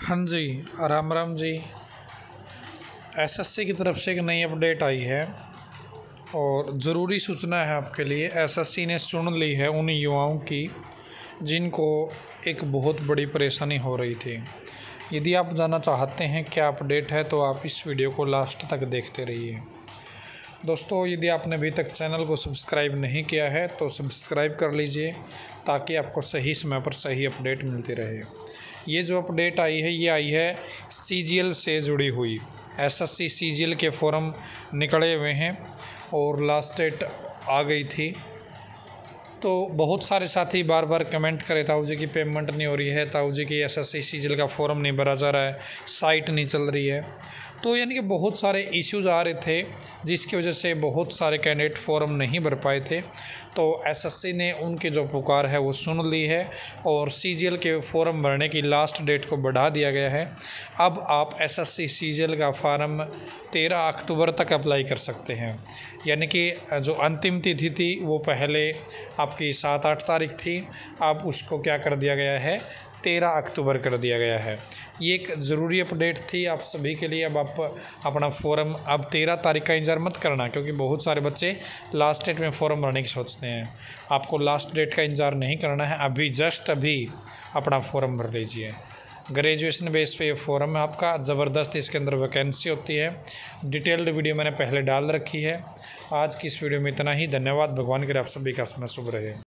हाँ जी, राम राम जी। एसएससी की तरफ से एक नई अपडेट आई है और ज़रूरी सूचना है आपके लिए। एसएससी ने सुन ली है उन युवाओं की जिनको एक बहुत बड़ी परेशानी हो रही थी। यदि आप जानना चाहते हैं क्या अपडेट है तो आप इस वीडियो को लास्ट तक देखते रहिए। दोस्तों, यदि आपने अभी तक चैनल को सब्सक्राइब नहीं किया है तो सब्सक्राइब कर लीजिए ताकि आपको सही समय पर सही अपडेट मिलती रहे। ये जो अपडेट आई है ये आई है सीजीएल से जुड़ी हुई। एसएससी सीजीएल के फॉर्म निकले हुए हैं और लास्ट डेट आ गई थी। तो बहुत सारे साथी बार बार कमेंट करे ताऊ जी की पेमेंट नहीं हो रही है, ताऊ जी की एसएससी सीजीएल का फॉर्म नहीं भरा जा रहा है, साइट नहीं चल रही है। तो यानी कि बहुत सारे इश्यूज आ रहे थे जिसकी वजह से बहुत सारे कैंडिडेट फॉर्म नहीं भर पाए थे। तो एसएससी ने उनकी जो पुकार है वो सुन ली है और सीजीएल के फॉर्म भरने की लास्ट डेट को बढ़ा दिया गया है। अब आप एसएससी सीजीएल का फॉर्म 13 अक्टूबर तक अप्लाई कर सकते हैं। यानी कि जो अंतिम तिथि थी वो पहले आपकी 7-8 तारीख थी, अब उसको क्या कर दिया गया है 13 अक्टूबर कर दिया गया है। ये एक ज़रूरी अपडेट थी आप सभी के लिए। अब आप अपना फॉर्म अब 13 तारीख का इंतज़ार मत करना, क्योंकि बहुत सारे बच्चे लास्ट डेट में फ़ॉर्म भरने की सोचते हैं। आपको लास्ट डेट का इंतज़ार नहीं करना है, अभी जस्ट अभी अपना फॉर्म भर लीजिए। ग्रेजुएशन बेस पे ये फॉर्म है आपका, ज़बरदस्त इसके अंदर वैकेंसी होती है। डिटेल्ड वीडियो मैंने पहले डाल रखी है। आज की इस वीडियो में इतना ही। धन्यवाद। भगवान करे आप सभी का समय शुभ रहे।